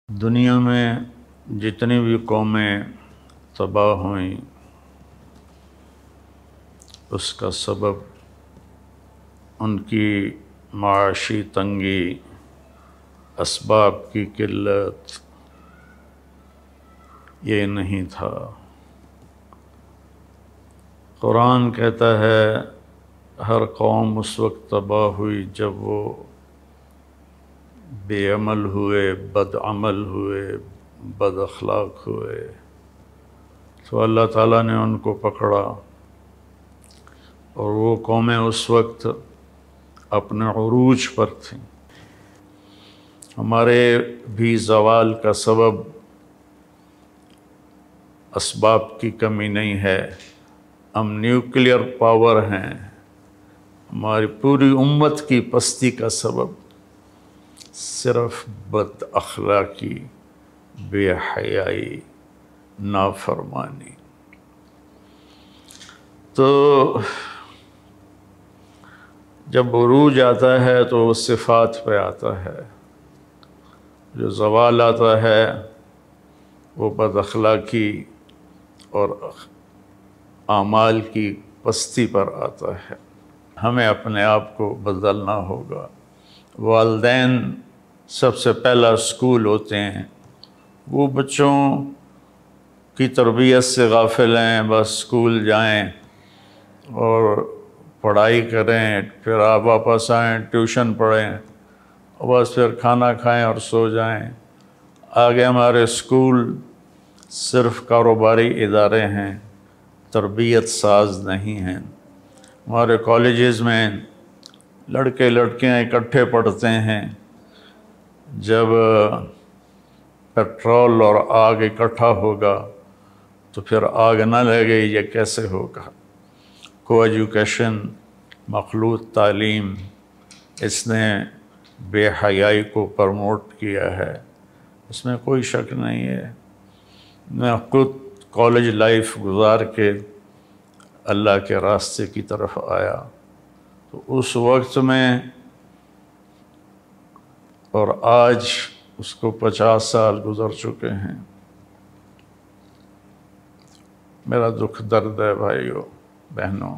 دنیا میں جتنی بھی قومیں تباہ ہوئیں اس کا سبب ان کی معاشی تنگی، اسباب کی قلت یہ نہیں تھا۔ قرآن کہتا ہے ہر قوم اس وقت تباہ ہوئی جب وہ بے عمل ہوئے، بد عمل ہوئے، بد اخلاق ہوئے، تو اللہ تعالیٰ نے ان کو پکڑا، اور وہ قومیں اس وقت اپنے عروج پر تھیں۔ ہمارے بھی زوال کا سبب اسباب کی کمی نہیں ہے، ہم نیوکلیئر پاور ہیں۔ ہماری پوری امت کی پستی کا سبب صرف بد اخلاقی، بے حیائی، نافرمانی۔ تو جب عروج آتا ہے تو وہ صفات پہ آتا ہے، جو زوال آتا ہے وہ بد اخلاقی اور اعمال کی پستی پر آتا ہے۔ ہمیں اپنے آپ کو بدلنا ہوگا۔ والدین سب سے پہلا اسکول ہوتے ہیں، وہ بچوں کی تربیت سے غافل ہیں، بس اسکول جائیں اور پڑھائی کریں، پھر آپ واپس آئیں، ٹیوشن پڑھیں، بس پھر کھانا کھائیں اور سو جائیں۔ آگے ہمارے اسکول صرف کاروباری ادارے ہیں، تربیت ساز نہیں ہیں۔ ہمارے کالجز میں لڑکے لڑکیاں اکٹھے پڑھتے ہیں، جب پیٹرول اور آگ اکٹھا ہوگا تو پھر آگ نہ لگے، یہ کیسے ہوگا؟ کو ایجوکیشن، مخلوط تعلیم، اس نے بے حیائی کو پروموٹ کیا ہے، اس میں کوئی شک نہیں ہے۔ میں خود کالج لائف گزار کے اللہ کے راستے کی طرف آیا، تو اس وقت میں اور آج اس کو 50 سال گزر چکے ہیں۔ میرا دکھ درد ہے بھائیوں بہنوں،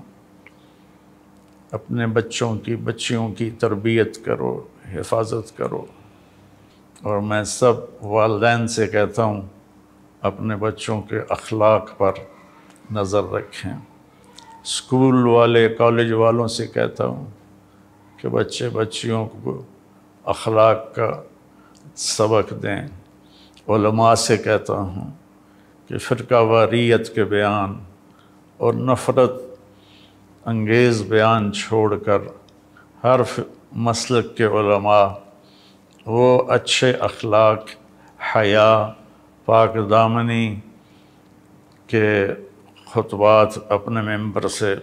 اپنے بچوں کی بچیوں کی تربیت کرو، حفاظت کرو، اور میں سب والدین سے کہتا ہوں اپنے بچوں کے اخلاق پر نظر رکھیں۔ اسکول والے، کالج والوں سے کہتا ہوں کہ بچے بچیوں کو اخلاق کا سبق دیں۔ علماء سے کہتا ہوں کہ فرقہ واریت کے بیان اور نفرت انگیز بیان چھوڑ کر ہر مسلک کے علماء وہ اچھے اخلاق، حیا، پاک دامنی کے خطبات اپنے ممبر سے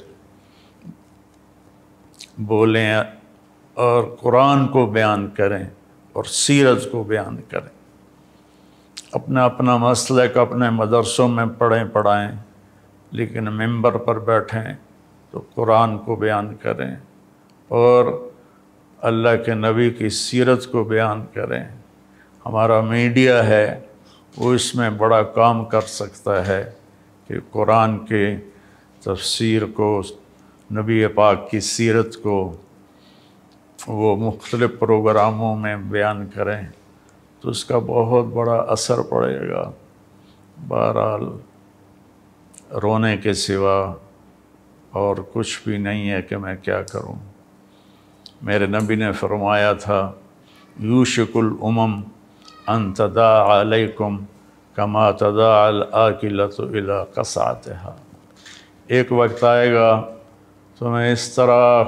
بولیں اور قرآن کو بیان کریں اور سیرت کو بیان کریں۔ اپنا مسلک اپنے مدرسوں میں پڑھائیں، لیکن ممبر پر بیٹھیں تو قرآن کو بیان کریں اور اللہ کے نبی کی سیرت کو بیان کریں۔ ہمارا میڈیا ہے وہ اس میں بڑا کام کر سکتا ہے کہ قرآن کے تفسیر کو، نبی پاک کی سیرت کو وہ مختلف پروگراموں میں بیان کریں تو اس کا بہت بڑا اثر پڑے گا۔ بہرحال رونے کے سوا اور کچھ بھی نہیں ہے کہ میں کیا کروں۔ میرے نبی نے فرمایا تھا یوشک الامم ان تداعی علیکم کما تداعی الآکلۃ الی قصعتھا۔ ایک وقت آئے گا تمہیں اس طرح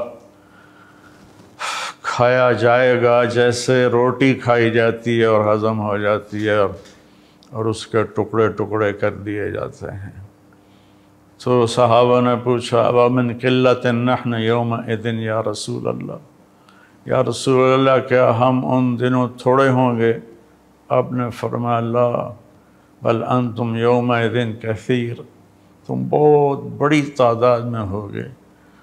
کھایا جائے گا جیسے روٹی کھائی جاتی ہے اور ہضم ہو جاتی ہے اور اس کے ٹکڑے ٹکڑے کر دیے جاتے ہیں۔ تو صحابہ نے پوچھا وَمِنْ قِلَّةٍ نَحْنُ يَوْمَئِذٍ یا رسول اللہ، یا رسول اللہ کیا ہم ان دنوں تھوڑے ہوں گے؟ آپ نے فرمایا لا بل انتم یومئذ کثیر، تم بہت بڑی تعداد میں ہوگے،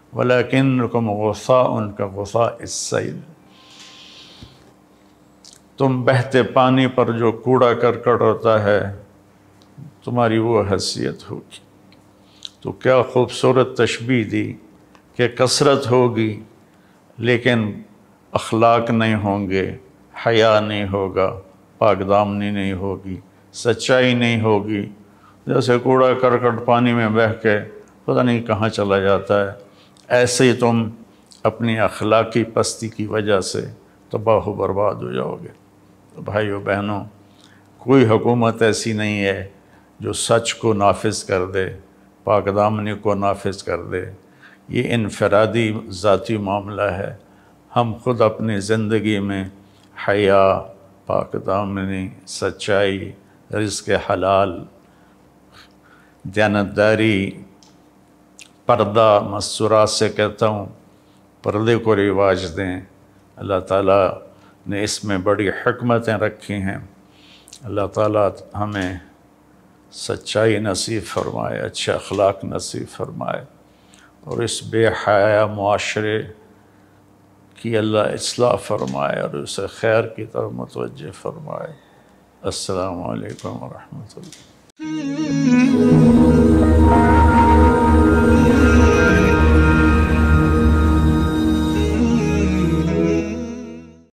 ولیکنکم غثاء کغثاء السیل۔ تم بہتے پانی پر جو کوڑا کرکٹ ہوتا ہے تمہاری وہ حیثیت ہوگی۔ تو کیا خوبصورت تشبیہ دی کہ کثرت ہوگی لیکن اخلاق نہیں ہوں گے، حیا نہیں ہوگا، پاک دامنی نہیں ہوگی، سچائی نہیں ہوگی، جیسے کوڑا کرکٹ پانی میں بہہ کے پتہ نہیں کہاں چلا جاتا ہے، ایسے ہی تم اپنی اخلاقی پستی کی وجہ سے تباہ و برباد ہو جاؤ گے۔ تو بھائیو بہنوں، کوئی حکومت ایسی نہیں ہے جو سچ کو نافذ کر دے، پاک دامنی کو نافذ کر دے۔ یہ انفرادی ذاتی معاملہ ہے۔ ہم خود اپنی زندگی میں حیا، پاک دامنی، سچائی، رزق حلال، دیانتداری، پردہ، مستورات سے کہتا ہوں پردے کو رواج دیں۔ اللہ تعالیٰ نے اس میں بڑی حکمتیں رکھی ہیں۔ اللہ تعالیٰ ہمیں سچائی نصیب فرمائے، اچھے اخلاق نصیب فرمائے، اور اس بے حیا معاشرے کی اللہ اصلاح فرمائے اور اسے خیر کی طرف متوجہ فرمائے۔ السلام علیکم ورحمۃ اللہ۔